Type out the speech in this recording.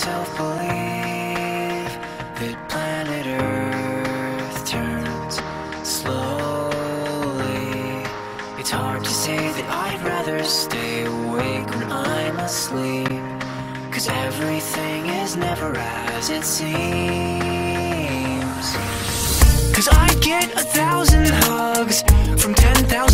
myself believe that planet Earth turns slowly. It's hard to say that I'd rather stay awake when I'm asleep, 'cause everything is never as it seems. 'Cause I get 1,000 hugs from 10,000